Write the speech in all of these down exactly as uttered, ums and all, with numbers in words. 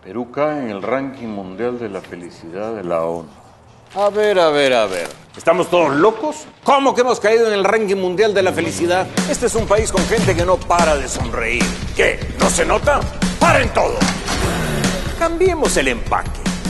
Perú cae en el ranking mundial de la felicidad de la ONU. A ver, a ver, a ver. ¿Estamos todos locos? ¿Cómo que hemos caído en el ranking mundial de la felicidad? Este es un país con gente que no para de sonreír. ¿Qué? ¿No se nota? ¡Paren todo! Cambiemos el empaque.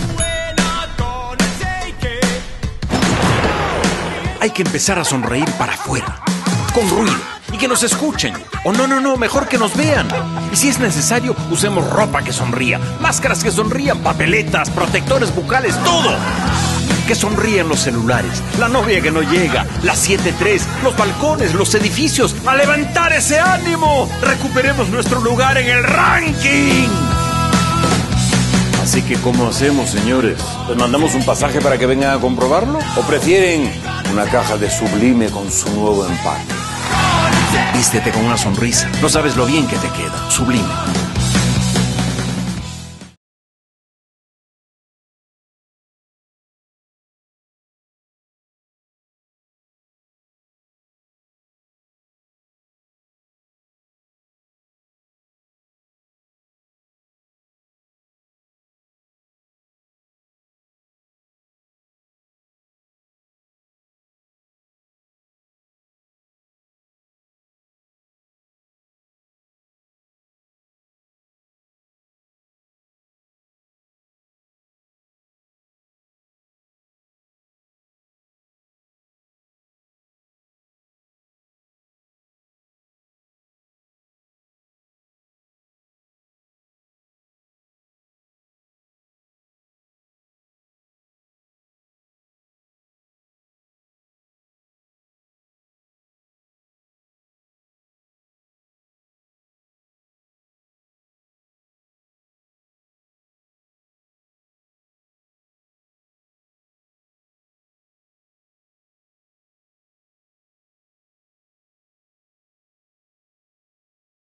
Hay que empezar a sonreír para afuera, con ruido, y que nos escuchen. O no, no, no, mejor que nos vean. Y si es necesario, usemos ropa que sonría, máscaras que sonrían, papeletas, protectores bucales, todo. Que sonríen los celulares, la novia que no llega, las siete tres, los balcones, los edificios. ¡A levantar ese ánimo! ¡Recuperemos nuestro lugar en el ranking! Así que, ¿cómo hacemos, señores? ¿Les mandamos un pasaje para que vengan a comprobarlo? ¿O prefieren una caja de Sublime con su nuevo empaque? Vístete con una sonrisa. No sabes lo bien que te queda. Sublime.